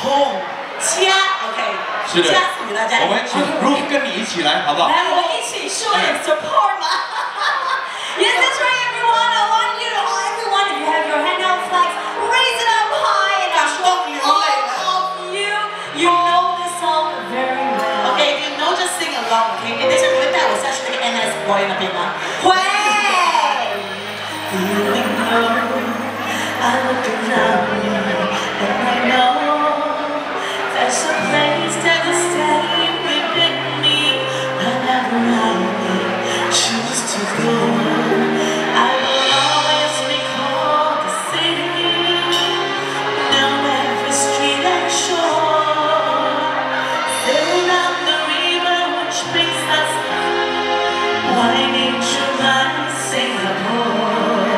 红家 ，OK， 是的， 加给大家。 我们请 Ruth 跟你一起来，好不好？ 来，我们一起 show and support 嘛。Yes, that's right, everyone. I want you to, everyone, if you have your handheld flags, raise it up high and I'm sure all of you, you know this song very well. Okay, if you know, just sing along. Okay， 等一下你会带我下去那个 NS Boy 那边吗？会。Feeling low, I look around me and I know there's a place that will stay within me whenever I choose to go. I will always recall the city, know every street and shore, sail down the river which brings us winding through my Singapore.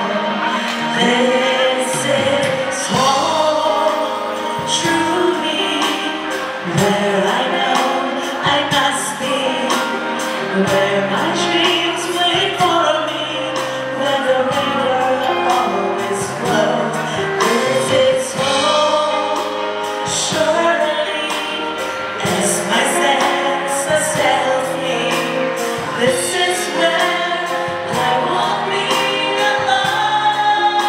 This is home, truly, where I know I must be, where my dreams wait for me, where the river always flows. This is home, surely, as my senses tells me. This is where I won't be alone.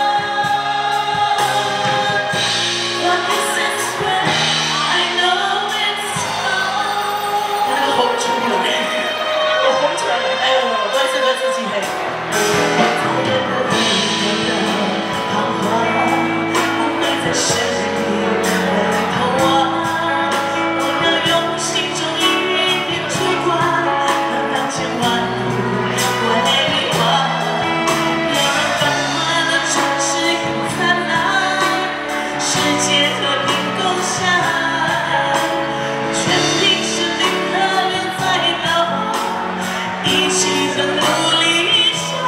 But this is where I know it's home. 那个红出来了，我红出来了，哎呦，多一次多次机会。讨厌的你的彷徨，不会在生命里逃亡。我要用心中一点烛光，让当千万路为你望，要让繁华的城市更灿烂，世界和平共享。全凭实力和人在道，一起登陆理想。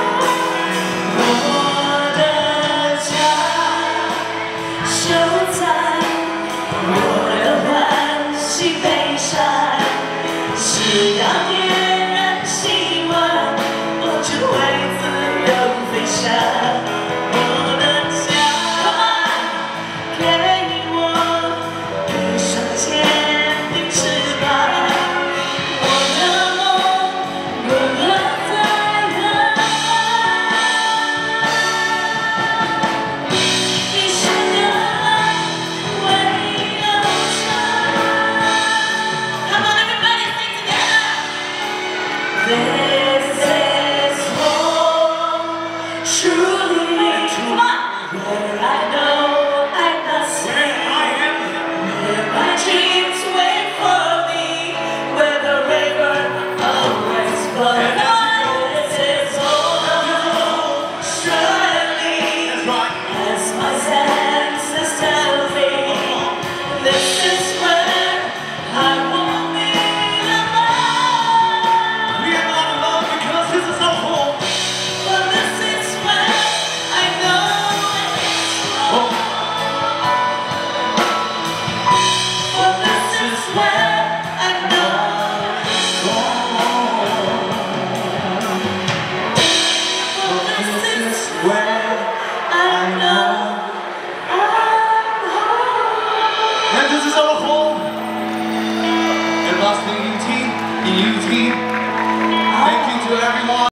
我的家就在我的欢喜悲伤，夕阳点燃希望，我就会自由飞翔。我的家给我一双坚定翅膀，我的梦永远在远方。你是个爱为忧伤。Come on, everybody, sing together. This is home, truly. Come on, where I know I must be, where my dreams wait for me, where the river always flows. This is home, surely, as my sense